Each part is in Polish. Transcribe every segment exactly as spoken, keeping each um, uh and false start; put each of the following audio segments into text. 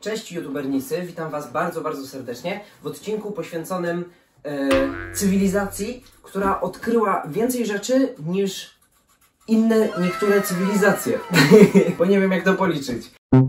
Cześć youtubernicy, witam was bardzo, bardzo serdecznie w odcinku poświęconym e, cywilizacji, która odkryła więcej rzeczy niż inne niektóre cywilizacje. Bo nie wiem, jak to policzyć.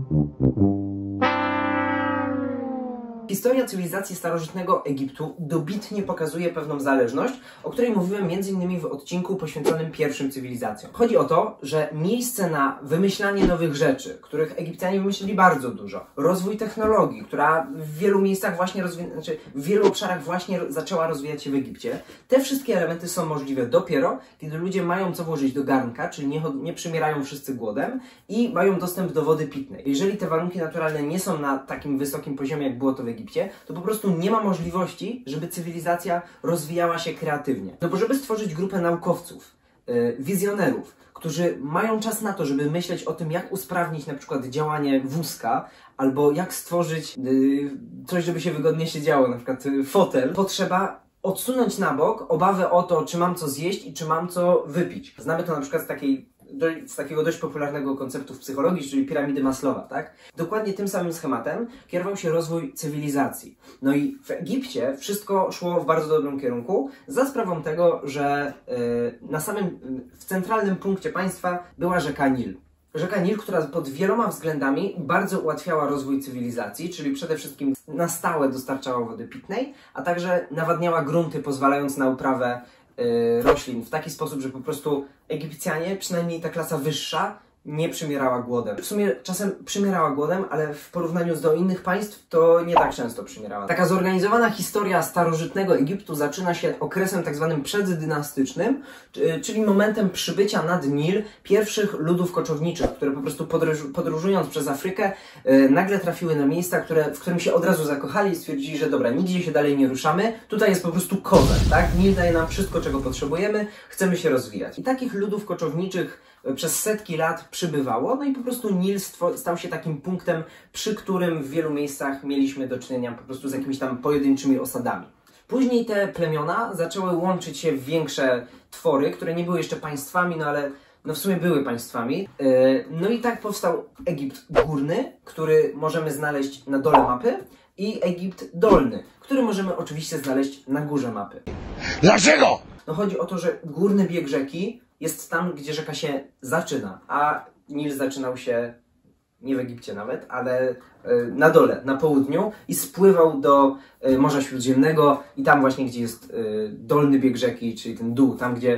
Historia cywilizacji starożytnego Egiptu dobitnie pokazuje pewną zależność, o której mówiłem między innymi w odcinku poświęconym pierwszym cywilizacjom. Chodzi o to, że miejsce na wymyślanie nowych rzeczy, których Egipcjanie wymyślili bardzo dużo, rozwój technologii, która w wielu miejscach właśnie rozwi- znaczy w wielu obszarach właśnie zaczęła rozwijać się w Egipcie, te wszystkie elementy są możliwe dopiero, kiedy ludzie mają co włożyć do garnka, czyli nie, nie przymierają wszyscy głodem i mają dostęp do wody pitnej. Jeżeli te warunki naturalne nie są na takim wysokim poziomie, jak było to w Egipcie, to po prostu nie ma możliwości, żeby cywilizacja rozwijała się kreatywnie. No bo żeby stworzyć grupę naukowców, yy, wizjonerów, którzy mają czas na to, żeby myśleć o tym, jak usprawnić na przykład działanie wózka, albo jak stworzyć yy, coś, żeby się wygodnie siedziało, na przykład yy, fotel, potrzeba odsunąć na bok obawę o to, czy mam co zjeść i czy mam co wypić. Znamy to na przykład z takiej z takiego dość popularnego konceptu w psychologii, czyli piramidy Maslowa, tak? Dokładnie tym samym schematem kierował się rozwój cywilizacji. No i w Egipcie wszystko szło w bardzo dobrym kierunku, za sprawą tego, że yy, na samym, w centralnym punkcie państwa była rzeka Nil. Rzeka Nil, która pod wieloma względami bardzo ułatwiała rozwój cywilizacji, czyli przede wszystkim na stałe dostarczała wody pitnej, a także nawadniała grunty, pozwalając na uprawę Yy, roślin w taki sposób, że po prostu Egipcjanie, przynajmniej ta klasa wyższa, nie przymierała głodem. W sumie czasem przymierała głodem, ale w porównaniu do innych państw to nie tak często przymierała. Taka zorganizowana historia starożytnego Egiptu zaczyna się okresem tak zwanym przeddynastycznym, czyli momentem przybycia nad Nil pierwszych ludów koczowniczych, które po prostu podróż, podróżując przez Afrykę yy, nagle trafiły na miejsca, które, w którym się od razu zakochali i stwierdzili, że dobra, nigdzie się dalej nie ruszamy, tutaj jest po prostu kozak, tak? Nil daje nam wszystko, czego potrzebujemy, chcemy się rozwijać. I takich ludów koczowniczych przez setki lat przybywało, no i po prostu Nil stał się takim punktem, przy którym w wielu miejscach mieliśmy do czynienia po prostu z jakimiś tam pojedynczymi osadami. Później te plemiona zaczęły łączyć się w większe twory, które nie były jeszcze państwami, no ale no w sumie były państwami. No i tak powstał Egipt Górny, który możemy znaleźć na dole mapy, i Egipt Dolny, który możemy oczywiście znaleźć na górze mapy. Dlaczego? No chodzi o to, że górny bieg rzeki jest tam, gdzie rzeka się zaczyna, a Nil zaczynał się nie w Egipcie nawet, ale na dole, na południu i spływał do Morza Śródziemnego i tam właśnie, gdzie jest dolny bieg rzeki, czyli ten dół, tam gdzie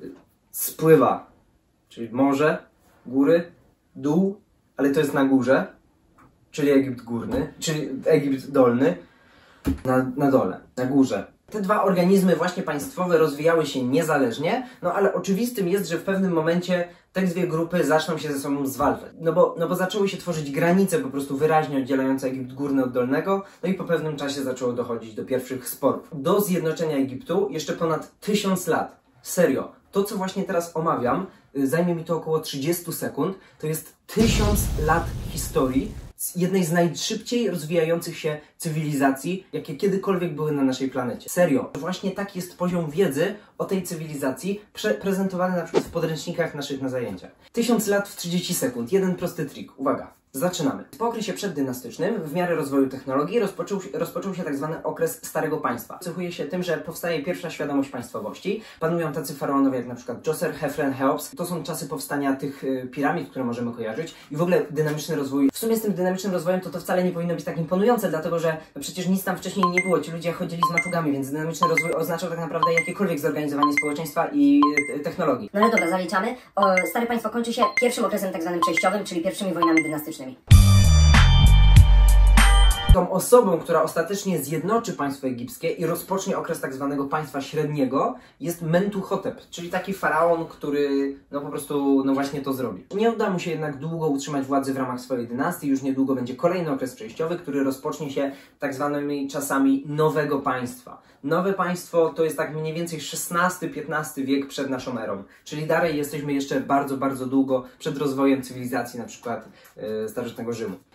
spływa, czyli morze, góry, dół, ale to jest na górze, czyli Egipt Górny, czyli Egipt Dolny, na, na dole, na górze. Te dwa organizmy właśnie państwowe rozwijały się niezależnie, no ale oczywistym jest, że w pewnym momencie te dwie grupy zaczną się ze sobą zwalczać. No bo, no bo zaczęły się tworzyć granice po prostu wyraźnie oddzielające Egipt Górny od Dolnego, no i po pewnym czasie zaczęło dochodzić do pierwszych sporów. Do zjednoczenia Egiptu jeszcze ponad tysiąc lat. Serio. To, co właśnie teraz omawiam, zajmie mi to około trzydzieści sekund, to jest tysiąc lat historii jednej z najszybciej rozwijających się cywilizacji, jakie kiedykolwiek były na naszej planecie. Serio. Właśnie taki jest poziom wiedzy o tej cywilizacji prezentowany na przykład w podręcznikach naszych na zajęciach. Tysiąc lat w trzydzieści sekund. Jeden prosty trik. Uwaga. Zaczynamy. Po okresie przeddynastycznym, w miarę rozwoju technologii, rozpoczął się, rozpoczął się tak zwany okres Starego Państwa. Cechuje się tym, że powstaje pierwsza świadomość państwowości. Panują tacy faraonowie jak na przykład Djoser, Hefren, Cheops. To są czasy powstania tych y, piramid, które możemy kojarzyć. I w ogóle dynamiczny rozwój. W sumie z tym dynamicznym rozwojem to to wcale nie powinno być tak imponujące, dlatego że no przecież nic tam wcześniej nie było. Ci ludzie chodzili z maczugami, więc dynamiczny rozwój oznaczał tak naprawdę jakiekolwiek zorganizowanie społeczeństwa i y, technologii. No ale dobra, zaliczamy. O, Stare Państwo kończy się pierwszym okresem tak zwanym przejściowym, czyli pierwszymi wojnami dynastycznymi. Tą osobą, która ostatecznie zjednoczy państwo egipskie i rozpocznie okres tak zwanego państwa średniego, jest Mentuhotep, czyli taki faraon, który no po prostu no właśnie to zrobi. Nie uda mu się jednak długo utrzymać władzy w ramach swojej dynastii, już niedługo będzie kolejny okres przejściowy, który rozpocznie się tak zwanymi czasami nowego państwa. Nowe państwo to jest tak mniej więcej szesnasty piętnasty wiek przed naszą erą, czyli dalej jesteśmy jeszcze bardzo, bardzo długo przed rozwojem cywilizacji na przykład yy, starożytnego Rzymu.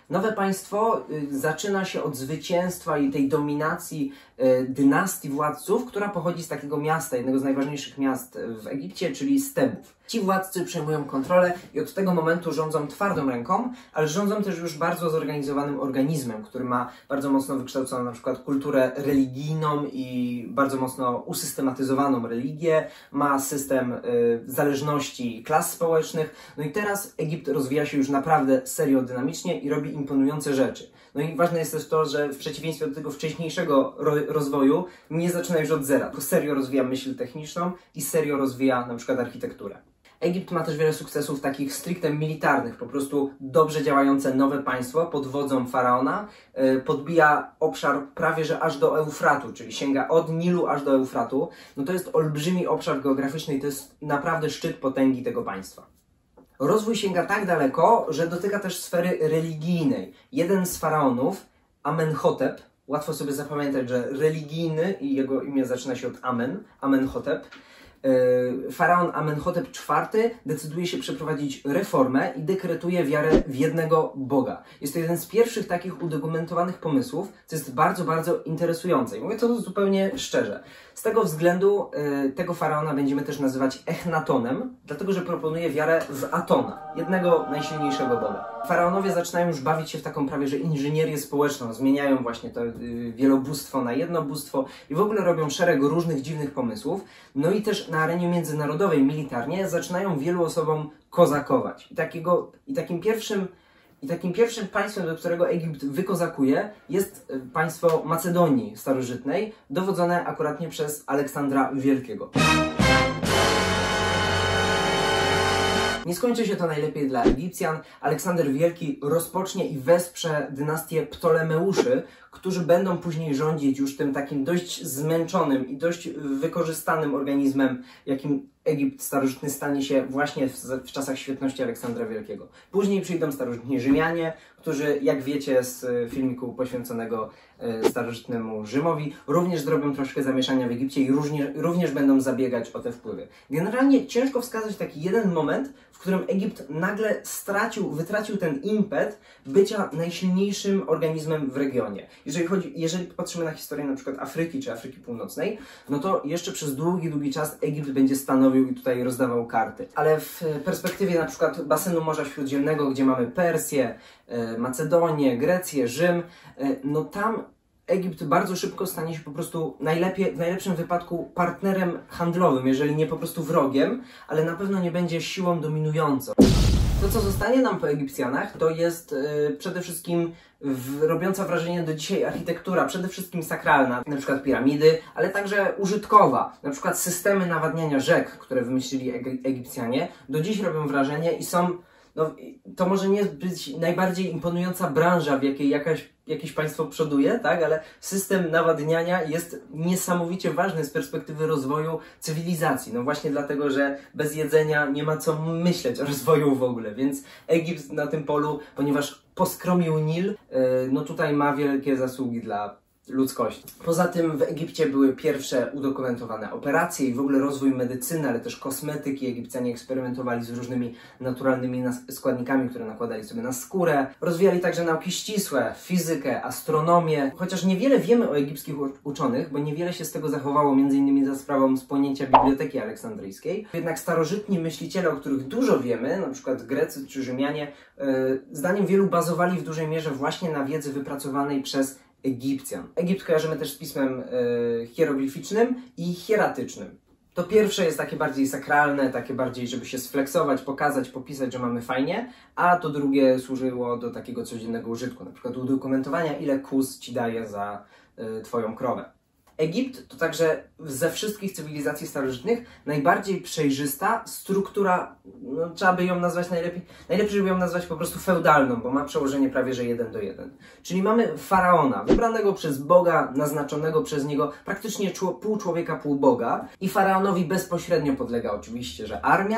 Nowe państwo y, zaczyna się od zwycięstwa i tej dominacji y, dynastii władców, która pochodzi z takiego miasta, jednego z najważniejszych miast w Egipcie, czyli z Tebów. Ci władcy przejmują kontrolę i od tego momentu rządzą twardą ręką, ale rządzą też już bardzo zorganizowanym organizmem, który ma bardzo mocno wykształconą na przykład kulturę religijną i bardzo mocno usystematyzowaną religię, ma system y, zależności klas społecznych. No i teraz Egipt rozwija się już naprawdę serio dynamicznie i robi imponujące rzeczy. No i ważne jest też to, że w przeciwieństwie do tego wcześniejszego ro rozwoju nie zaczyna już od zera, tylko serio rozwija myśl techniczną i serio rozwija na przykład architekturę. Egipt ma też wiele sukcesów takich stricte militarnych, po prostu dobrze działające nowe państwo pod wodzą faraona, yy, podbija obszar prawie że aż do Eufratu, czyli sięga od Nilu aż do Eufratu. No to jest olbrzymi obszar geograficzny i to jest naprawdę szczyt potęgi tego państwa. Rozwój sięga tak daleko, że dotyka też sfery religijnej. Jeden z faraonów, Amenhotep, łatwo sobie zapamiętać, że religijny i jego imię zaczyna się od Amen, Amenhotep, Faraon Amenhotep czwarty decyduje się przeprowadzić reformę i dekretuje wiarę w jednego Boga. Jest to jeden z pierwszych takich udokumentowanych pomysłów, co jest bardzo, bardzo interesujące. I mówię to zupełnie szczerze. Z tego względu y, tego faraona będziemy też nazywać Echnatonem, dlatego że proponuje wiarę w Atona, jednego najsilniejszego Boga. Faraonowie zaczynają już bawić się w taką prawie że inżynierię społeczną, zmieniają właśnie to y, wielobóstwo na jedno bóstwo i w ogóle robią szereg różnych dziwnych pomysłów. No i też na arenie międzynarodowej militarnie zaczynają wielu osobom kozakować. I, takiego, i takim pierwszym I takim pierwszym państwem, do którego Egipt wykozakuje, jest państwo Macedonii starożytnej, dowodzone akuratnie przez Aleksandra Wielkiego. Nie skończy się to najlepiej dla Egipcjan. Aleksander Wielki rozpocznie i wesprze dynastię Ptolemeuszy, którzy będą później rządzić już tym takim dość zmęczonym i dość wykorzystanym organizmem, jakim Egipt starożytny stanie się właśnie w, w czasach świetności Aleksandra Wielkiego. Później przyjdą starożytni Rzymianie, którzy, jak wiecie z filmiku poświęconego starożytnemu Rzymowi, również zrobią troszkę zamieszania w Egipcie i również, również będą zabiegać o te wpływy. Generalnie ciężko wskazać taki jeden moment, w którym Egipt nagle stracił, wytracił ten impet bycia najsilniejszym organizmem w regionie. Jeżeli chodzi, jeżeli patrzymy na historię na przykład Afryki czy Afryki Północnej, no to jeszcze przez długi, długi czas Egipt będzie stanowił i tutaj rozdawał karty. Ale w perspektywie na przykład basenu Morza Śródziemnego, gdzie mamy Persję, Macedonię, Grecję, Rzym, no tam Egipt bardzo szybko stanie się po prostu najlepiej, w najlepszym wypadku partnerem handlowym, jeżeli nie po prostu wrogiem, ale na pewno nie będzie siłą dominującą. To, co zostanie nam po Egipcjanach, to jest yy, przede wszystkim w, robiąca wrażenie do dzisiaj architektura, przede wszystkim sakralna, na przykład piramidy, ale także użytkowa, na przykład systemy nawadniania rzek, które wymyślili Eg Egipcjanie, do dziś robią wrażenie i są, no, to może nie być najbardziej imponująca branża, w jakiej jakaś, jakieś państwo przoduje, tak? Ale system nawadniania jest niesamowicie ważny z perspektywy rozwoju cywilizacji. No właśnie dlatego, że bez jedzenia nie ma co myśleć o rozwoju w ogóle, więc Egipt na tym polu, ponieważ poskromił Nil, no tutaj ma wielkie zasługi dla ludzkości. Poza tym w Egipcie były pierwsze udokumentowane operacje i w ogóle rozwój medycyny, ale też kosmetyki. Egipcjanie eksperymentowali z różnymi naturalnymi składnikami, które nakładali sobie na skórę. Rozwijali także nauki ścisłe, fizykę, astronomię. Chociaż niewiele wiemy o egipskich uczonych, bo niewiele się z tego zachowało, między innymi za sprawą spłonięcia Biblioteki Aleksandryjskiej. Jednak starożytni myśliciele, o których dużo wiemy, na przykład Grecy czy Rzymianie, yy, zdaniem wielu bazowali w dużej mierze właśnie na wiedzy wypracowanej przez Egipcjan. Egipt kojarzymy też z pismem y, hieroglificznym i hieratycznym. To pierwsze jest takie bardziej sakralne, takie bardziej, żeby się sfleksować, pokazać, popisać, że mamy fajnie, a to drugie służyło do takiego codziennego użytku, na przykład udokumentowania, ile kóz ci daje za y, twoją krowę. Egipt to także ze wszystkich cywilizacji starożytnych najbardziej przejrzysta struktura, no, trzeba by ją nazwać najlepiej, najlepiej żeby ją nazwać po prostu feudalną, bo ma przełożenie prawie że jeden do jeden. Czyli mamy faraona, wybranego przez Boga, naznaczonego przez niego, praktycznie pół człowieka, pół Boga, i faraonowi bezpośrednio podlega oczywiście, że armia,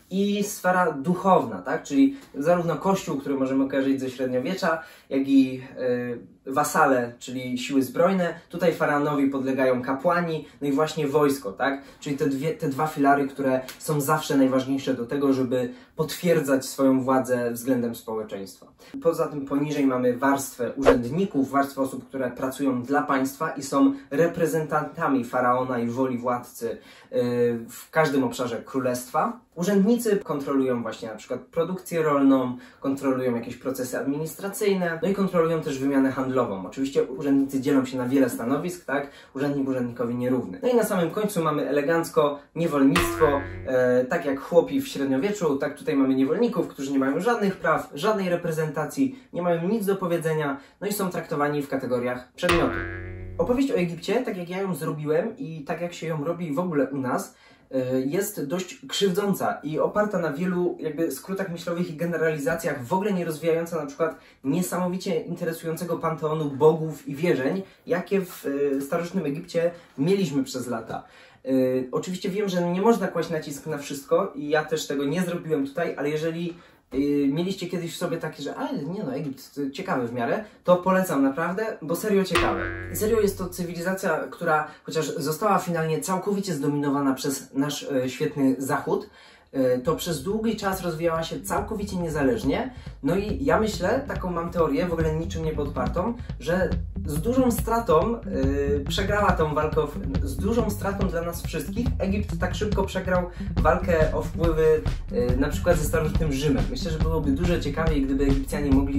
i sfera duchowna, tak? Czyli zarówno kościół, który możemy kojarzyć ze średniowiecza, jak i y, wasale, czyli siły zbrojne. Tutaj faraonowi podlegają kapłani, no i właśnie wojsko, tak? Czyli te, dwie, te dwa filary, które są zawsze najważniejsze do tego, żeby potwierdzać swoją władzę względem społeczeństwa. Poza tym poniżej mamy warstwę urzędników, warstwę osób, które pracują dla państwa i są reprezentantami faraona i woli władcy y, w każdym obszarze królestwa. Urzędnicy kontrolują właśnie na przykład produkcję rolną, kontrolują jakieś procesy administracyjne, no i kontrolują też wymianę handlową. Oczywiście urzędnicy dzielą się na wiele stanowisk, tak? Urzędnik urzędnikowi nierówny. No i na samym końcu mamy elegancko niewolnictwo, e, tak jak chłopi w średniowieczu, tak tutaj mamy niewolników, którzy nie mają żadnych praw, żadnej reprezentacji, nie mają nic do powiedzenia, no i są traktowani w kategoriach przedmiotu. Opowieść o Egipcie, tak jak ja ją zrobiłem i tak jak się ją robi w ogóle u nas, jest dość krzywdząca i oparta na wielu jakby skrótach myślowych i generalizacjach, w ogóle nie rozwijająca na przykład niesamowicie interesującego panteonu bogów i wierzeń, jakie w starożytnym Egipcie mieliśmy przez lata. Yy, oczywiście wiem, że nie można kłaść nacisk na wszystko i ja też tego nie zrobiłem tutaj, ale jeżeli Yy, mieliście kiedyś w sobie takie, że ale nie no, Egipt ciekawy w miarę, to polecam naprawdę, bo serio ciekawe. Serio jest to cywilizacja, która chociaż została finalnie całkowicie zdominowana przez nasz yy, świetny Zachód, yy, to przez długi czas rozwijała się całkowicie niezależnie. No i ja myślę, taką mam teorię, w ogóle niczym nie podpartą, że z dużą stratą yy, przegrała tą walkę, o, z dużą stratą dla nas wszystkich. Egipt tak szybko przegrał walkę o wpływy yy, na przykład ze starożytnym Rzymem. Myślę, że byłoby dużo ciekawiej, gdyby Egipcjanie mogli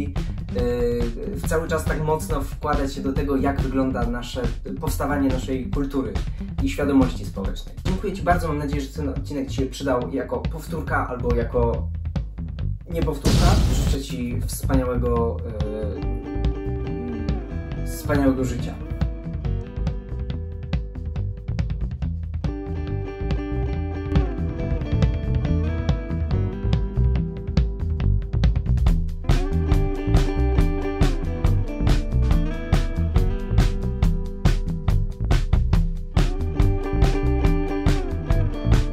yy, cały czas tak mocno wkładać się do tego, jak wygląda nasze powstawanie naszej kultury i świadomości społecznej. Dziękuję Ci bardzo, mam nadzieję, że ten odcinek Ci się przydał jako powtórka albo jako nie powtórka. Życzę Ci wspaniałego, yy, wspaniałego życia.